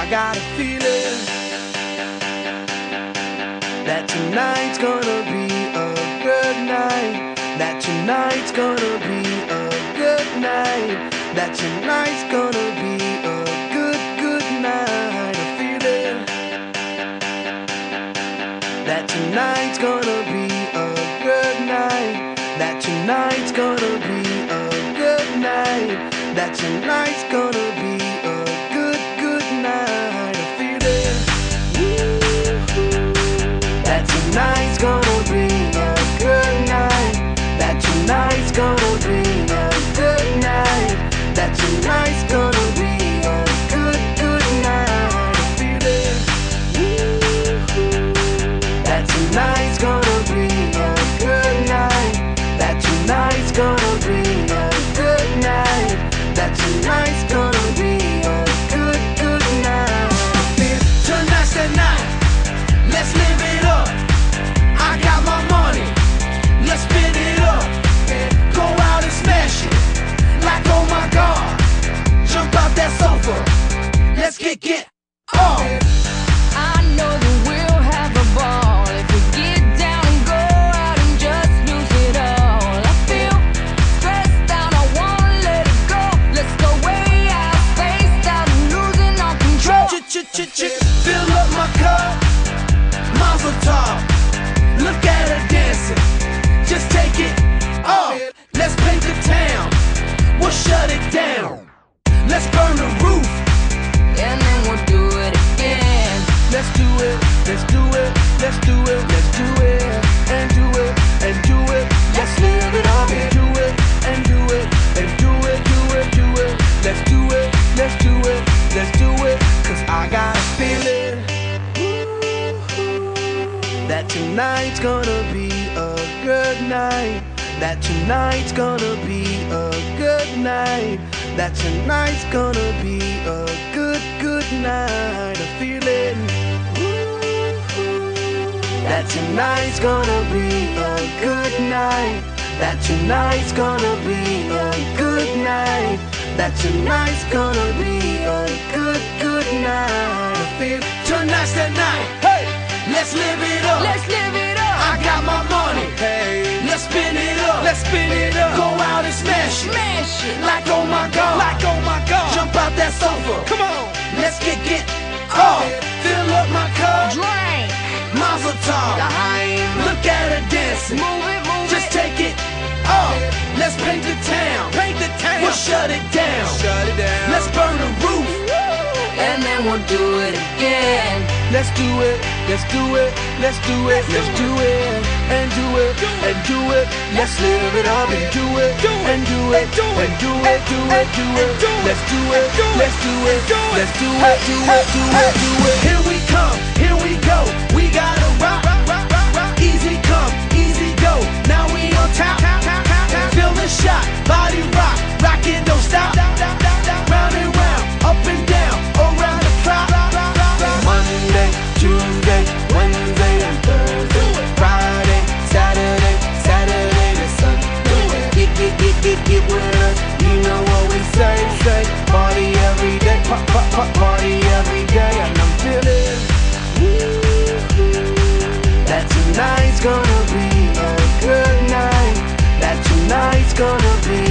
got a feeling that tonight's gonna be a good night. That tonight's gonna be a good night. That tonight's gonna be a good night. A feeling that tonight's gonna be a good night. That tonight's gonna be a good night. That tonight's gonna be a good night. A feeling that tonight's gonna be a good night. That tonight's gonna be a good night. That tonight's gonna be a good night. A feeling that tonight's gonna be a good night. That tonight's gonna be a good night. That tonight's gonna be a good night. Tonight's the night. Let's live it up. I got my money. Let's spin it up. Go out and smash it. Like oh my God. Jump out that sofa. Let's get off. I know that we'll have a ball if we get down and go out and just lose it all. I feel stressed out, I wanna let it go. Let's go way out, spaced out and losing all control. Fill up my cup, Mazel tov. Look at her dancing, just take it off. Let's paint the town, we'll shut it down. Let's burn the roof, And then we'll do it again. let's do it, let's do it, let's do it, let's do it, and do it, and do it. Let's live it up and do it, and do it, and do it, do it, do it. Let's do it, let's do it, let's do it. Cause I got a feeling that tonight's gonna be a good night. That tonight's gonna be a good night. That tonight's gonna be a good night. A feeling that tonight's gonna be a good night. That tonight's gonna be a good night. That tonight's gonna be a good night. I feel tonight's the night. Hey, let's live it up. Let's live it up. I got my money. Hey, let's spin it up. Let's spin it up. Go out and smash it. Smash it. Like oh my God. Like oh my God. Jump out that sofa. Come on. Let's get off. Fill up my cup. Drink. Mazel tov. Daheim. Look at her dancing. Move it, move Just it. take it off. Let's paint the town. Paint the town. We'll shut it down. Shut it down. Let's burn the roof. And then we'll do it again. Let's do it. Let's do it. Let's do it. Let's do it. And do it. And do it. Let's live it up and do it. And do it. And do it. Do it. Do it. Let's do it. Let's do it. Let's do it. Do it. Do it. Do it. Here we come. Here we go. We gotta rock. Easy come. Easy go. Now we on top. Feel the shot. Body rock. Rock it. Don't stop. Round and round. Up and down. Around the clock. Monday, Tuesday, Wednesday, and Thursday. Friday, Saturday, Saturday to Sunday. Get with us. You know what we say. Party every day. Party every day. And I'm feeling that tonight's gonna be a good night. That tonight's gonna be